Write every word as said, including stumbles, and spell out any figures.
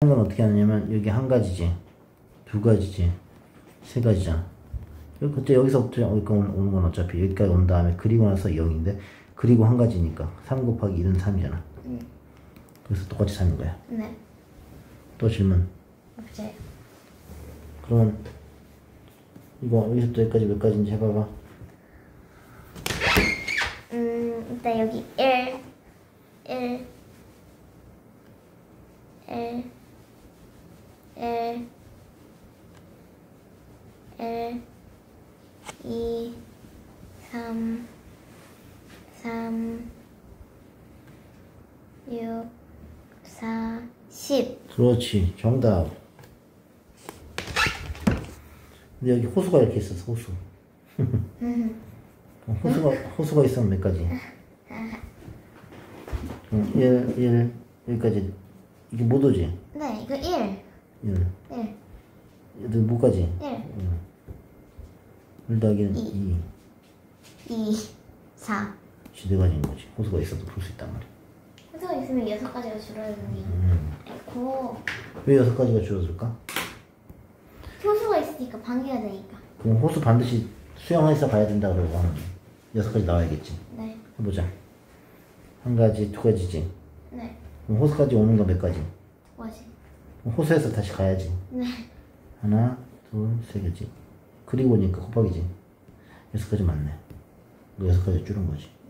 건 어떻게 하느냐면 여기 한 가지지, 두 가지지, 세 가지잖아. 그때 여기서부터 여기까지 오는 건 어차피 여기까지 온 다음에 그리고 나서 영인데 그리고 한 가지니까 삼 곱하기 일은 삼이잖아. 네. 그래서 똑같이 삼인 거야. 네. 또 질문. 없어요. 그러면 이거 여기서부터 여기까지 몇 가지인지 해봐봐. 음, 일단 여기 일, 일, 일, 일, 일, 이, 삼, 삼, 육, 사, 십. 그렇지, 정답. 근데 여기 호수가 이렇게 있었어, 호수. 호수가, 호수가 있으면 몇 가지? 응, 일, 일, 여기까지. 이게 못 오지? 네, 이거 일. 일. 일. 얘들 뭐까지? 일. 응. 일 더하기는 이. 이. 이, 사. 네 가지인 거지. 호수가 있어도 풀 수 있단 말이야. 호수가 있으면 여섯 가지가 줄어드니. 음. 고. 왜 여섯 가지가 줄어들까? 호수가 있으니까 방해가 되니까. 그럼 호수 반드시 수영해서 가야 된다 그러고 하면 여섯 가지 나와야겠지. 네. 해보자. 한 가지, 두 가지지. 네. 그럼 호수까지 오는 거 몇 가지? 뭐지? 그럼 호수에서 다시 가야지. 네. 하나, 둘, 세 개지. 그리고 오니까 곱하기지. 여섯 가지 맞네. 너 여섯 가지 줄은 거지.